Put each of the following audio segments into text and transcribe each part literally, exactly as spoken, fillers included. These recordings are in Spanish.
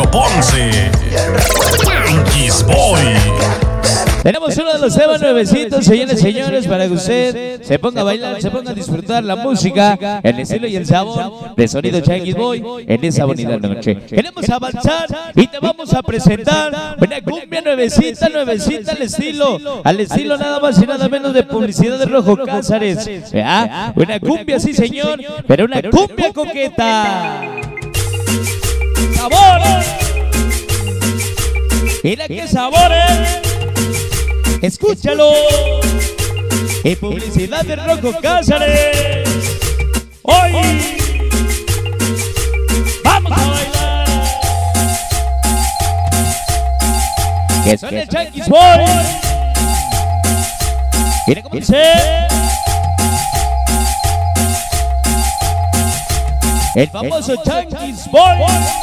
Marliño Ponce, Yankees Boy. Tenemos uno de los temas nuevecitos, señores y señores, para que usted se ponga a bailar, se ponga a disfrutar la música, el estilo y el sabor de sonido Yankees Boy en esa bonita noche. Queremos avanzar y te vamos a presentar una cumbia nuevecita, nuevecita al estilo, al estilo nada más y nada menos de Publicidad de Rojo Cázares. ¿Ah? Una cumbia, sí señor, pero una cumbia coqueta. ¡Sabor! Mira qué sabores. Escúchalo. Y Publicidad de Rojo Cázares. Hoy vamos a bailar. Que son el Yankees Boy. Mira cómo dice. El famoso Yankees Boy.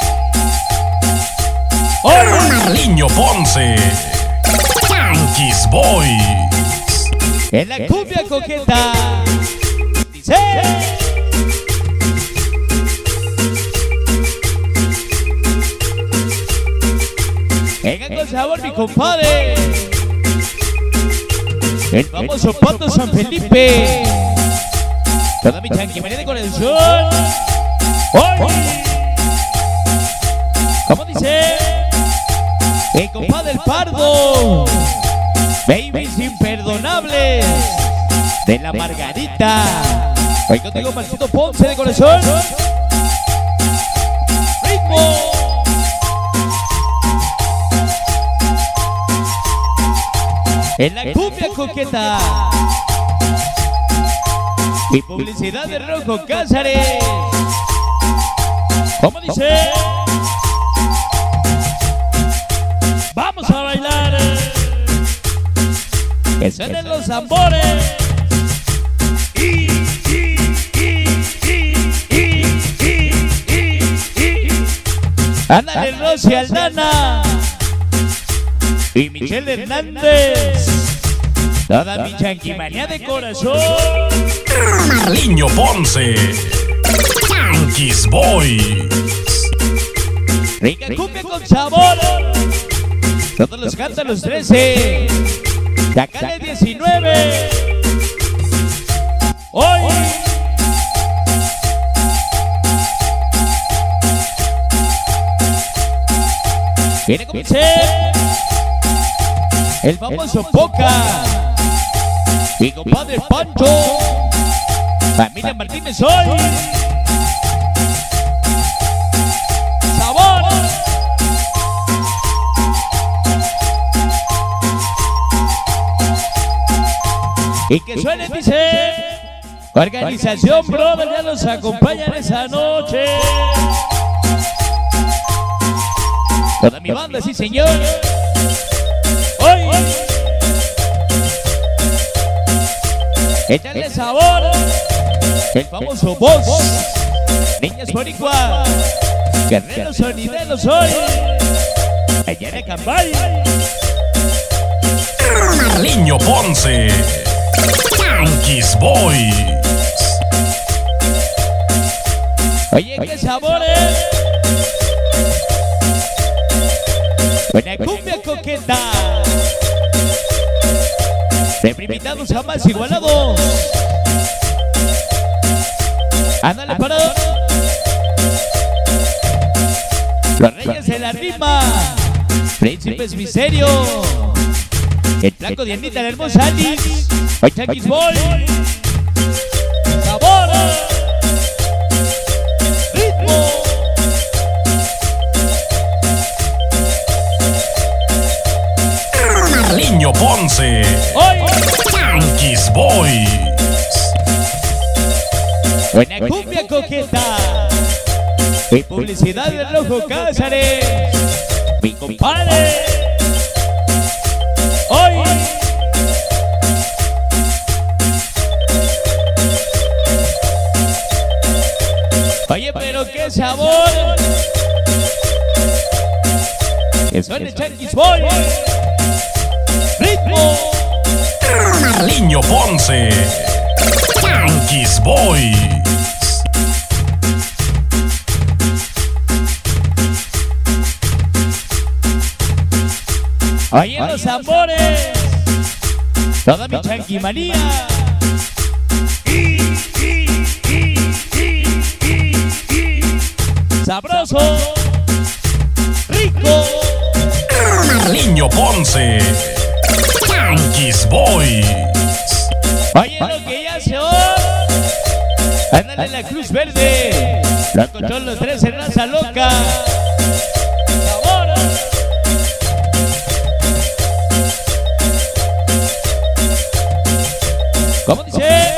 Hoy Marliño Ponce, Yankees Boy. En la cumbia coqueta. Dice. Venga con sabor, mi compadre. El famoso Pato San Felipe. Toda mi chanquimanía de corazón. Hoy. ¿Cómo dice? El compadre El Pardo. Babies imperdonables de la Margarita. Hoy contigo, Marcito Ponce de corazón. Ritmo. En la cumbia coqueta. Y Publicidad de Rojo Cázares. ¿Cómo dice? Vamos a bailar. Que suenen los tambores. Y, y, y, y, y, y, y, y. Ándale, Rosy Aldana y Michelle Hernández. Toda mi chanquimanía de corazón. Marliño Ponce, Yankees Boy. Rica cumbia con sabor. Todos los cantan los trece. Yacale diecinueve. Hoy. Viene como dice. El famoso Poca. Mi compadre Pancho. Familia Martínez hoy. Sabor. Y que suene, dice. Organización Brother ya nos acompañan esa noche. Toda mi banda, sí señor. Hoy. Échale sabor. El famoso Boss. Niñas boricuas. Guerreros sonideros hoy. Allá de Cambay. Marliño Ponce, Yankees Boy. Oye, qué sabores. Buena cumbia coqueta. Reprimidados jamás igualados. Ándale, parado. Los reyes de la rima. Príncipes Misterio. El flaco de Anita, la hermosa Alice. Hoy Yankees Boy. Sabor. Ritmo. Marliño Ponce, Hoy. Yankees Boy. Buena cumbia coqueta. Y Publicidad de Rojo Cázares. Mi compadre. Hoy. Oye, pero qué sabor. Que suene Yankees Boy. Ritmo. Marliño Ponce, Yankees Boy. Ahí en los tambores, toda mi chanquimanía. Sabroso, rico. Niño Ponce, Yankees Boys. Oye, lo que ya se oye. Ándale la Cruz Verde. La control los tres en raza loca. Sabor. ¿Cómo dice?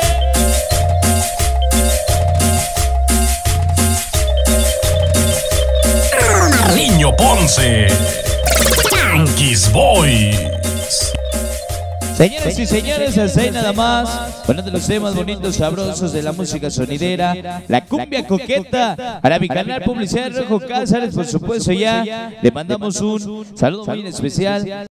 Niño Ponce, Yankees Boys. Señoras y señores, hasta ahí nada más. Uno de los temas bonitos, sabrosos de la música sonidera, la cumbia coqueta. Para mi canal Publicidad Rojo Cázares, por supuesto, ya le mandamos un saludo muy especial.